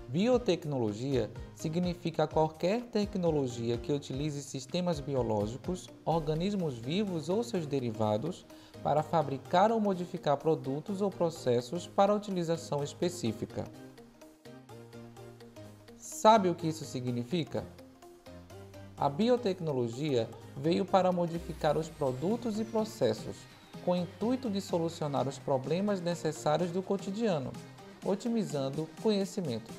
Biotecnologia significa qualquer tecnologia que utilize sistemas biológicos, organismos vivos ou seus derivados para fabricar ou modificar produtos ou processos para utilização específica. Sabe o que isso significa? A biotecnologia veio para modificar os produtos e processos, com o intuito de solucionar os problemas necessários do cotidiano, otimizando conhecimentos.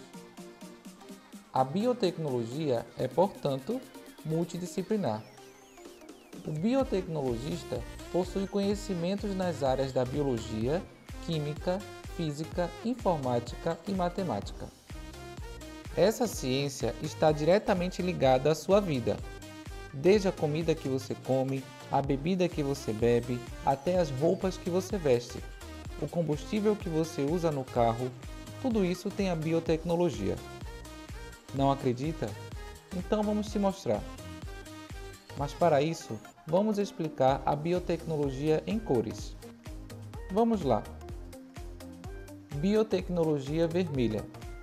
A biotecnologia é, portanto, multidisciplinar. O biotecnologista possui conhecimentos nas áreas da biologia, química, física, informática e matemática. Essa ciência está diretamente ligada à sua vida, desde a comida que você come, a bebida que você bebe, até as roupas que você veste, o combustível que você usa no carro, tudo isso tem a biotecnologia. Não acredita? Então vamos te mostrar. Mas para isso, vamos explicar a biotecnologia em cores. Vamos lá. Biotecnologia vermelha.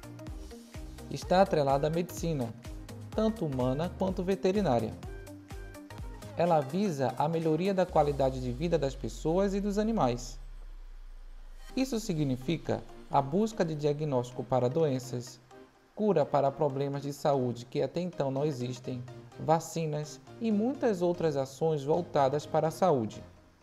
Está atrelada à medicina, tanto humana quanto veterinária. Ela visa a melhoria da qualidade de vida das pessoas e dos animais. Isso significa a busca de diagnóstico para doenças, cura para problemas de saúde que até então não existem, vacinas e muitas outras ações voltadas para a saúde.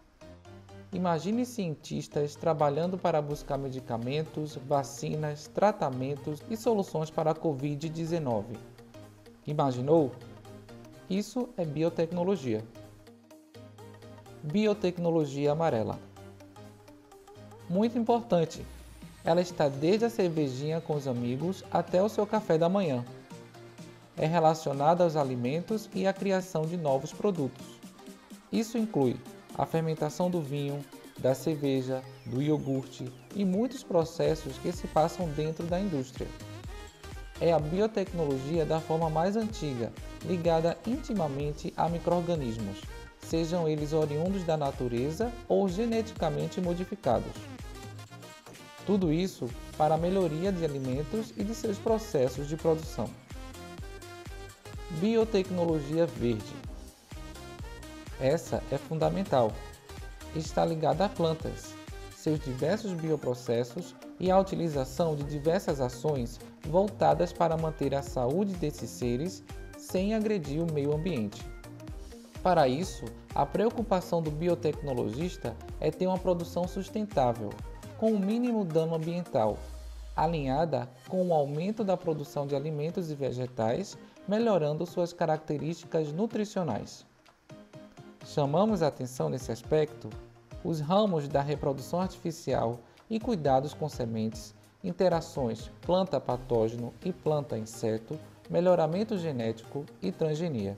Imagine cientistas trabalhando para buscar medicamentos, vacinas, tratamentos e soluções para a Covid-19. Imaginou? Isso é biotecnologia. Biotecnologia amarela. Muito importante! Ela está desde a cervejinha com os amigos até o seu café da manhã. É relacionada aos alimentos e à criação de novos produtos. Isso inclui a fermentação do vinho, da cerveja, do iogurte e muitos processos que se passam dentro da indústria. É a biotecnologia da forma mais antiga, ligada intimamente a micro-organismos, sejam eles oriundos da natureza ou geneticamente modificados. Tudo isso para a melhoria de alimentos e de seus processos de produção. Biotecnologia verde. Essa é fundamental. Está ligada a plantas, seus diversos bioprocessos e a utilização de diversas ações voltadas para manter a saúde desses seres sem agredir o meio ambiente. Para isso, a preocupação do biotecnologista é ter uma produção sustentável, com o mínimo dano ambiental, alinhada com o aumento da produção de alimentos e vegetais, melhorando suas características nutricionais. Chamamos a atenção nesse aspecto os ramos da reprodução artificial e cuidados com sementes, interações planta-patógeno e planta-inseto, melhoramento genético e transgenia.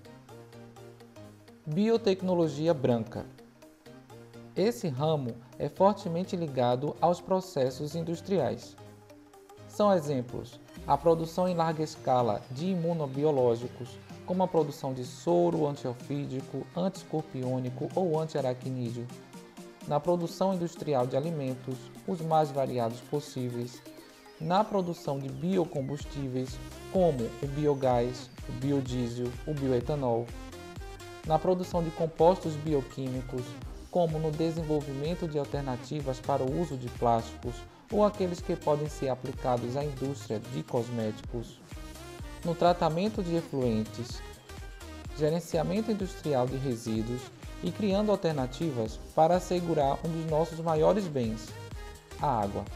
Biotecnologia branca. Esse ramo é fortemente ligado aos processos industriais. São exemplos a produção em larga escala de imunobiológicos, como a produção de soro antiofídico, antiescorpiônico ou antiaracnídeo, na produção industrial de alimentos, os mais variados possíveis, na produção de biocombustíveis, como o biogás, o biodiesel, o bioetanol, na produção de compostos bioquímicos, como no desenvolvimento de alternativas para o uso de plásticos ou aqueles que podem ser aplicados à indústria de cosméticos, no tratamento de efluentes, gerenciamento industrial de resíduos e criando alternativas para assegurar um dos nossos maiores bens, a água.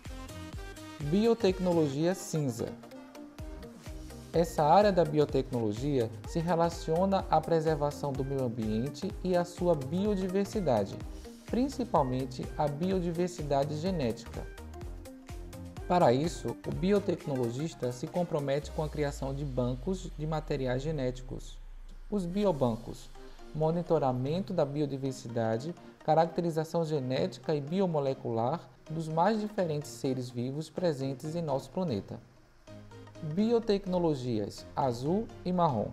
Biotecnologia cinza. Essa área da biotecnologia se relaciona à preservação do meio ambiente e à sua biodiversidade, principalmente a biodiversidade genética. Para isso, o biotecnologista se compromete com a criação de bancos de materiais genéticos. Os biobancos, monitoramento da biodiversidade, caracterização genética e biomolecular dos mais diferentes seres vivos presentes em nosso planeta. Biotecnologias azul e marrom.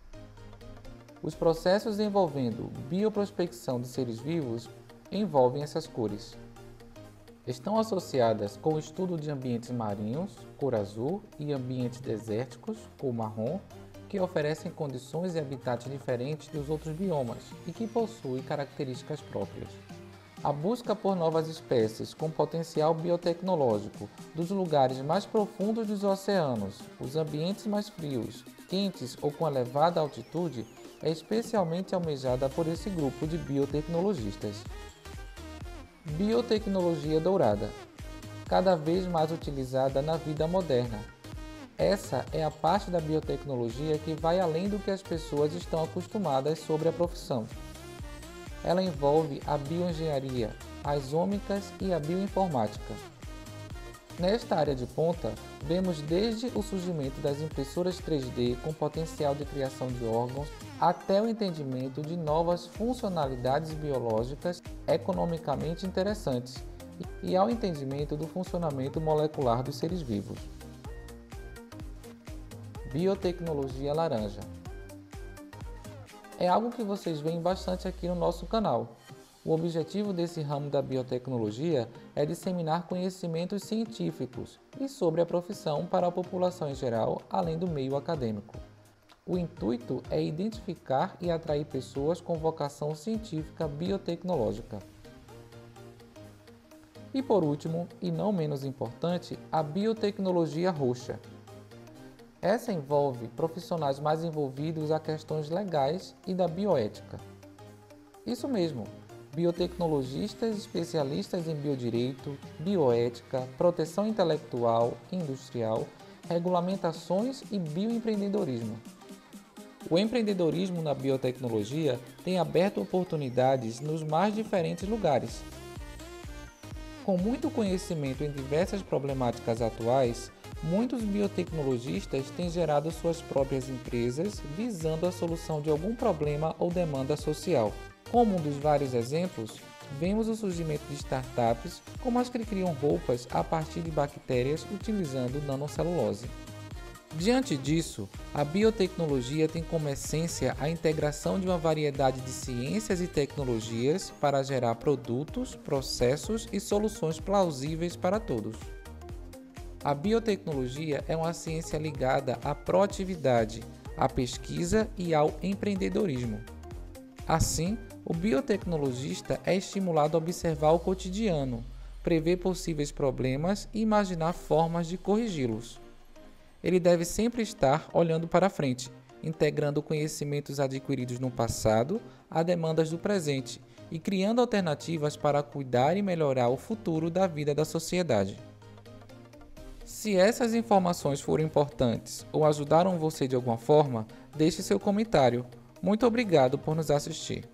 Os processos envolvendo bioprospecção de seres vivos envolvem essas cores. Estão associadas com o estudo de ambientes marinhos, cor azul, e ambientes desérticos, cor marrom, que oferecem condições e habitats diferentes dos outros biomas e que possuem características próprias. A busca por novas espécies com potencial biotecnológico dos lugares mais profundos dos oceanos, os ambientes mais frios, quentes ou com elevada altitude, é especialmente almejada por esse grupo de biotecnologistas. Biotecnologia dourada, cada vez mais utilizada na vida moderna. Essa é a parte da biotecnologia que vai além do que as pessoas estão acostumadas sobre a profissão. Ela envolve a bioengenharia, as ômicas e a bioinformática. Nesta área de ponta, vemos desde o surgimento das impressoras 3D com potencial de criação de órgãos, até o entendimento de novas funcionalidades biológicas economicamente interessantes e ao entendimento do funcionamento molecular dos seres vivos. Biotecnologia laranja. É algo que vocês veem bastante aqui no nosso canal. O objetivo desse ramo da biotecnologia é disseminar conhecimentos científicos e sobre a profissão para a população em geral, além do meio acadêmico. O intuito é identificar e atrair pessoas com vocação científica biotecnológica. E por último, e não menos importante, a biotecnologia roxa. Essa envolve profissionais mais envolvidos a questões legais e da bioética. Isso mesmo, biotecnologistas especialistas em biodireito, bioética, proteção intelectual e industrial, regulamentações e bioempreendedorismo. O empreendedorismo na biotecnologia tem aberto oportunidades nos mais diferentes lugares. Com muito conhecimento em diversas problemáticas atuais, muitos biotecnologistas têm gerado suas próprias empresas visando a solução de algum problema ou demanda social. Como um dos vários exemplos, vemos o surgimento de startups como as que criam roupas a partir de bactérias utilizando nanocelulose. Diante disso, a biotecnologia tem como essência a integração de uma variedade de ciências e tecnologias para gerar produtos, processos e soluções plausíveis para todos. A biotecnologia é uma ciência ligada à proatividade, à pesquisa e ao empreendedorismo. Assim, o biotecnologista é estimulado a observar o cotidiano, prever possíveis problemas e imaginar formas de corrigi-los. Ele deve sempre estar olhando para frente, integrando conhecimentos adquiridos no passado a demandas do presente e criando alternativas para cuidar e melhorar o futuro da vida da sociedade. Se essas informações foram importantes ou ajudaram você de alguma forma, deixe seu comentário. Muito obrigado por nos assistir.